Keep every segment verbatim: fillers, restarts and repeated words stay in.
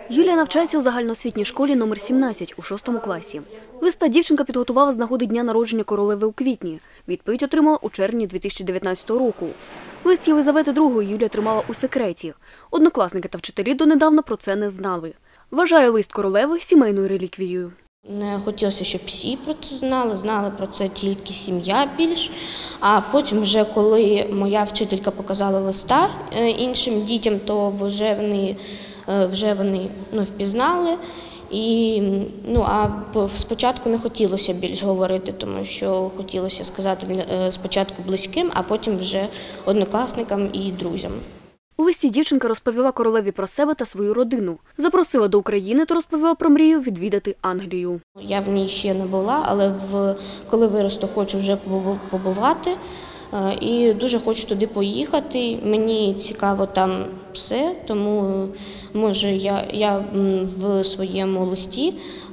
Юлія навчається у загальноосвітній школі номер сімнадцять у шостому класі. Листа дівчинка підготувала з нагоди дня народження королеви у квітні. Відповідь отримала у червні дві тисячі дев'ятнадцятого року. Лист Єлизавети другої Юлія тримала у секреті. Однокласники та вчителі донедавна про це не знали. Вважає лист королеви сімейною реліквією. Не хотілося, щоб всі про це знали, знали про це тільки сім'я більш. А потім вже, коли моя вчителька показала листа іншим дітям, то вже вони, вже вони ну, впізнали. І, ну, а спочатку не хотілося більш говорити, тому що хотілося сказати спочатку близьким, а потім вже однокласникам і друзям. У листі дівчинка розповіла королеві про себе та свою родину. Запросила до України та розповіла про мрію відвідати Англію. Я в ній ще не була, але в, коли виросту, хочу вже побувати. І дуже хочу туди поїхати. Мені цікаво там все, тому може я, я в своєму листі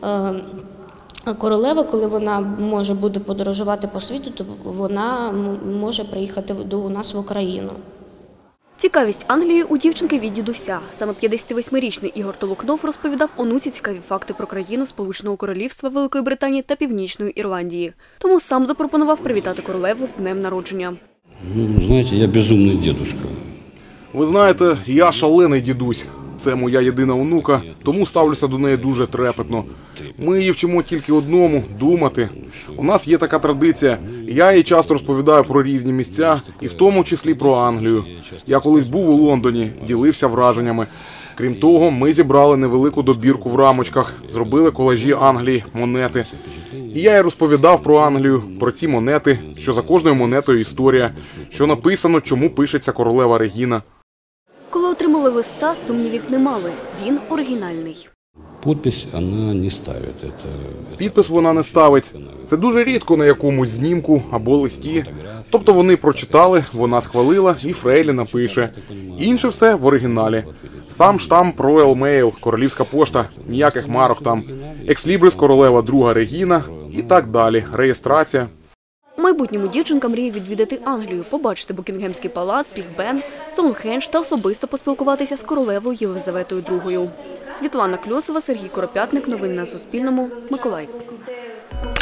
королева, коли вона може буде подорожувати по світу, то вона може приїхати до нас в Україну. Цікавість Англії у дівчинки від дідуся. Саме п'ятдесятивосьмирічний Ігор Толокнов розповідав онуці цікаві факти про країну Сполученого Королівства Великої Британії та Північної Ірландії. Тому сам запропонував привітати королеву з днем народження. Ну, знаєте, я безумний дідусь. Ви знаєте, я шалений дідусь. Це моя єдина онука, тому ставлюся до неї дуже трепетно. Ми її вчимо тільки одному – думати. У нас є така традиція. Я їй часто розповідаю про різні місця, і в тому числі про Англію. Я колись був у Лондоні, ділився враженнями. Крім того, ми зібрали невелику добірку в рамочках, зробили колажі Англії, монети. І я їй розповідав про Англію, про ці монети, що за кожною монетою історія, що написано, чому пишеться королева Регіна. Коли отримали листа, сумнівів не мали. Він оригінальний. Підпис вона не ставить. Підпис вона не ставить. Це дуже рідко на якомусь знімку або листі. Тобто вони прочитали, вона схвалила і Фрейлі напише. Інше все в оригіналі. Сам штамп Royal Mail, королівська пошта, ніяких марок там. Екслібрис королева друга Регіна і так далі. Реєстрація. У майбутньому дівчинка мріє відвідати Англію, побачити Букінгемський палац, Біг Бен, Стоунхендж та особисто поспілкуватися з королевою Єлизаветою другою. Світлана Кльосова, Сергій Коропятник. Новини на Суспільному. Миколаїв.